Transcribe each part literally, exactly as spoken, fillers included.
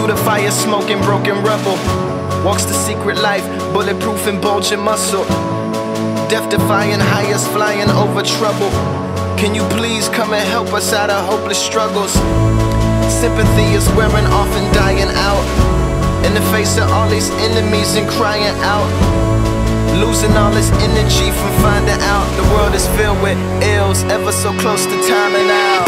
Through the fire, smoking broken rubble. Walks the secret life, bulletproof and bulging muscle. Death-defying, highest flying over trouble. Can you please come and help us out of hopeless struggles? Sympathy is wearing off and dying out. In the face of all these enemies and crying out. Losing all this energy from finding out the world is filled with ills, ever so close to timing out.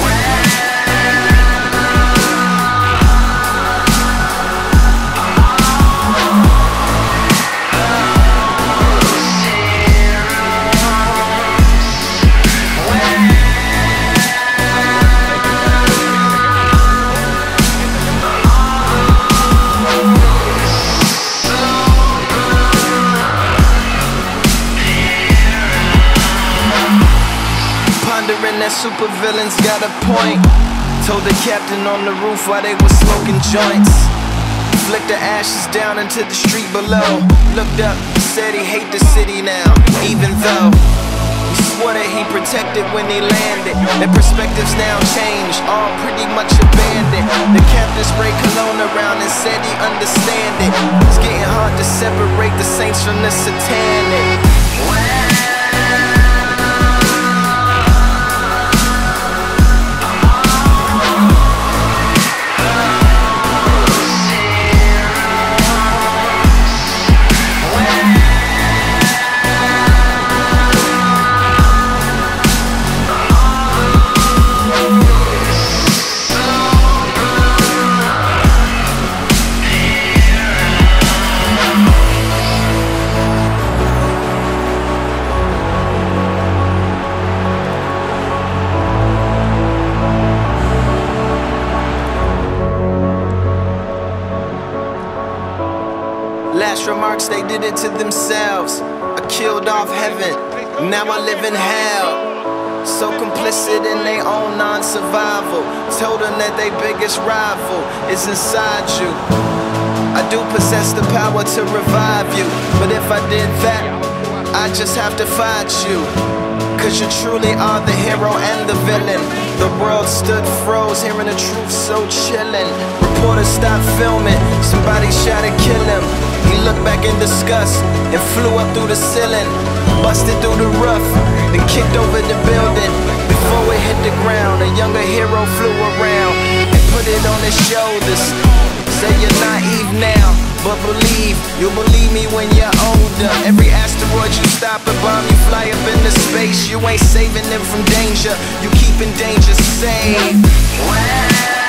Pondering that supervillains got a point. Told the captain on the roof while they were smoking joints. Flicked the ashes down into the street below. Looked up, said he hate the city now, even though he swore that he protected when he landed. Their perspectives now changed, all pretty much abandoned. The captain sprayed cologne around and said he understand it. It's getting hard to separate the saints from the satanic. Last remarks, they did it to themselves. I killed off heaven, now I live in hell. So complicit in their own non-survival. Told them that their biggest rival is inside you. I do possess the power to revive you, but if I did that, I just have to fight you. Cause you truly are the hero and the villain. The world stood froze, hearing the truth so chillin'. Reporters stopped filming, somebody shot and killed him. He looked back in disgust and flew up through the ceiling. Busted through the roof, then kicked over the building. Before it hit the ground, a younger hero flew around and put it on his shoulders. Say you're naive now, but believe, you'll believe me when you're older. Every asteroid you stop and bomb, you fly up into space. You ain't saving them from danger, you keeping danger safe.